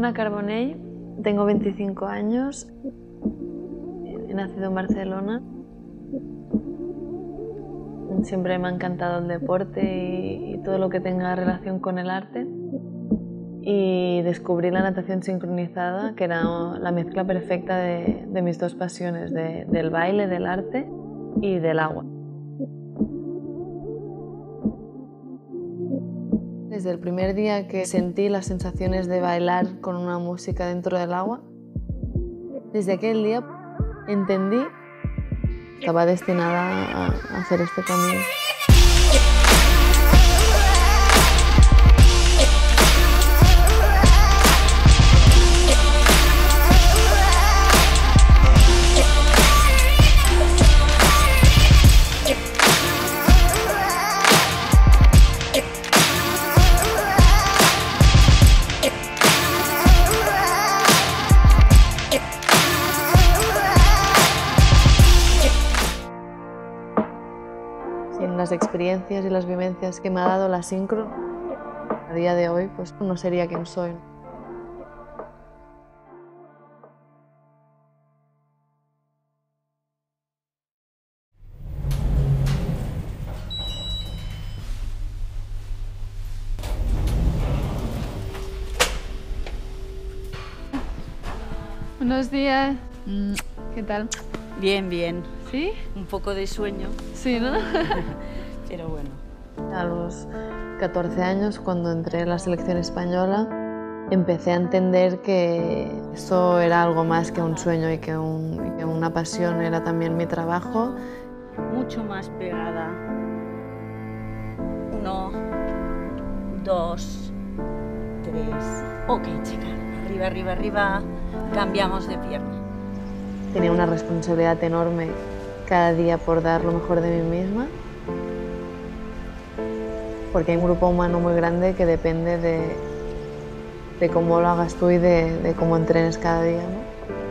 Ana Carbonell, tengo 25 años, he nacido en Barcelona. Siempre me ha encantado el deporte y todo lo que tenga relación con el arte. Y descubrí la natación sincronizada, que era la mezcla perfecta de mis dos pasiones, del baile, del arte y del agua. Desde el primer día que sentí las sensaciones de bailar con una música dentro del agua, desde aquel día entendí que estaba destinada a hacer este camino. Sin las experiencias y las vivencias que me ha dado la sincro, a día de hoy pues no sería quien soy. Buenos días. ¿Qué tal? Bien, bien. ¿Sí? Un poco de sueño. Sí, ¿no? Pero bueno. A los 14 años, cuando entré en la selección española, empecé a entender que eso era algo más que un sueño y que una pasión era también mi trabajo. Mucho más pegada. 1, 2, 3. Ok, chica. Arriba, arriba, arriba. Cambiamos de pierna. Tenía una responsabilidad enorme cada día por dar lo mejor de mí misma, porque hay un grupo humano muy grande que depende de cómo lo hagas tú y de cómo entrenes cada día, ¿no?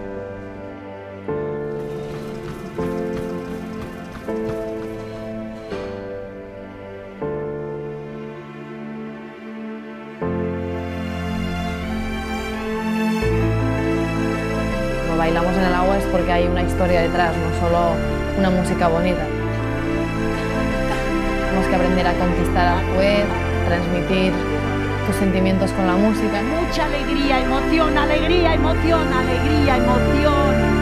Cuando bailamos en el agua es porque hay una historia detrás, no solo una música bonita. Tenemos que aprender a conquistar a la vez, transmitir tus sentimientos con la música. Mucha alegría, emoción, alegría, emoción, alegría, emoción.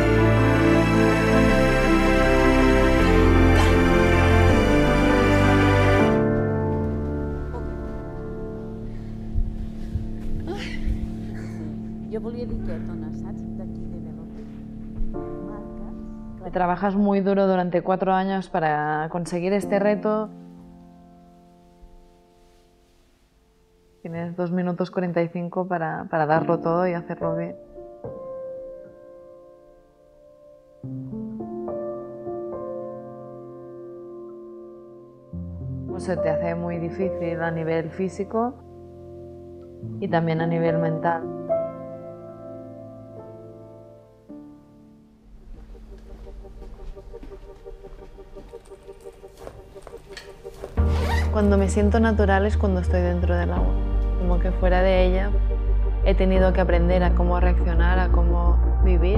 Jo volia dir que dones, saps? D'aquí de Velote. Marques. Trabajas muy duro durante 4 años para conseguir este reto. Tienes 2 minutos 45 para darlo todo y hacerlo bien. Pues se te hace muy difícil a nivel físico y también a nivel mental. Cuando me siento natural es cuando estoy dentro del agua. Como que fuera de ella he tenido que aprender a cómo reaccionar, a cómo vivir.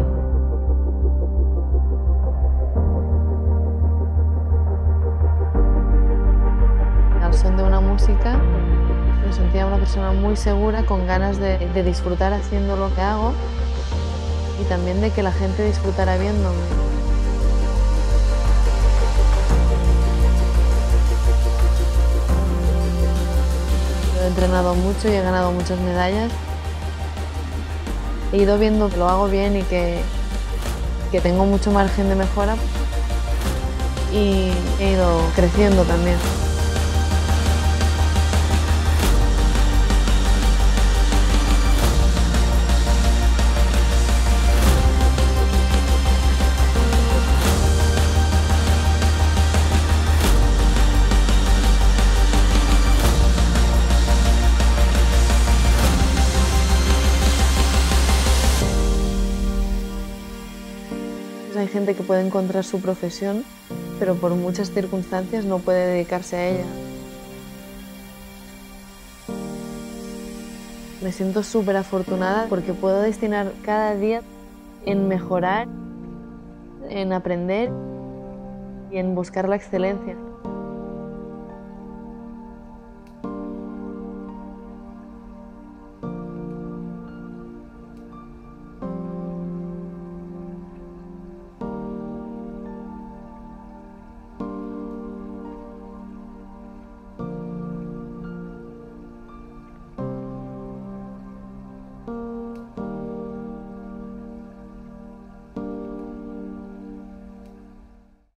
Al son de una música me sentía una persona muy segura, con ganas de disfrutar haciendo lo que hago y también de que la gente disfrutara viéndome. He entrenado mucho y he ganado muchas medallas. He ido viendo que lo hago bien y que tengo mucho margen de mejora y he ido creciendo también. Hay gente que puede encontrar su profesión, pero por muchas circunstancias no puede dedicarse a ella. Me siento súper afortunada porque puedo destinar cada día en mejorar, en aprender y en buscar la excelencia.